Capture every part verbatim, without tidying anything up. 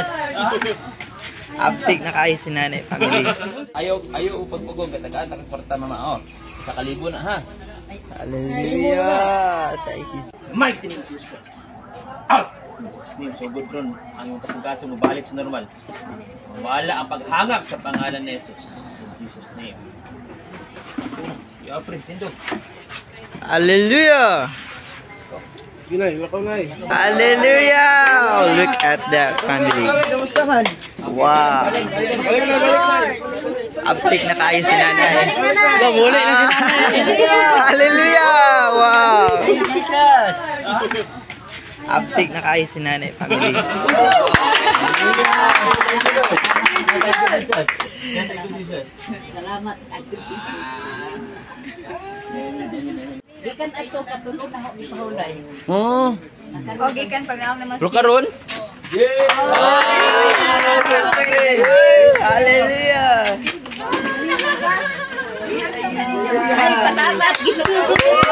Jesus! Aptik na kayo si nanay, family. Ayaw, ayaw upagpugong katagaan, takakwarta mamaon. Sa kalibo na ha. Hallelujah! Thank you. Mighty name of Jesus Christ. Out! In Jesus' name, so good ron. Ang iyong kasangkasa mo balik sa normal. Wala ang paghangak sa pangalan ni Jesus. In Jesus' name. Yo, pre, tindo. Hallelujah! Hallelujah! Look at that, family. Wow! Aptik na kayo si nanay. Ah, Hallelujah! Wow! Jesus! Aptik na kayo si nanay, family. Salamat ako Jesus. Gikan ato katulog na ako sa hulay. Oh. O, gikan pag naam naman. Pero karon? Hallelujah! Ay, salamat Ginoo.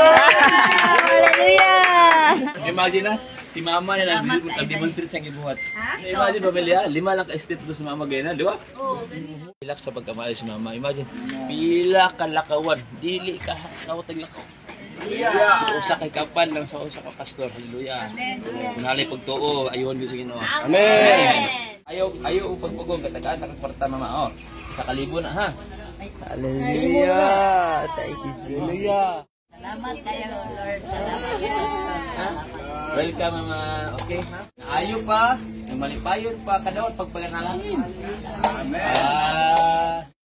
Hallelujah! Imagine na, si mama nila nag-demonstrate siyang ibuhat. Imagine ba, Belia, lima lang ka-step doon si mama ganyan, di ba? Pila sa pagkamali si mama. Imagine, pila ka lakawan, dili ka lakaw-taglakaw. Usa kay kapan lang sa usa ka pastor. Hallelujah. Kunali pagtuo, ayon gyud sa Ginoo. Amen. Ayaw, ayaw upagpugong katagaan, takakwarta mamaon. Sa kalibo na ha. Hallelujah! Thank you, Jesus. Salamat kayo Lord. Salamat Pastor. Ha? Welcome mama. Okay ha? Ayaw pa, malipayon pa kadawat pagpaganalangin. Amen. Ah.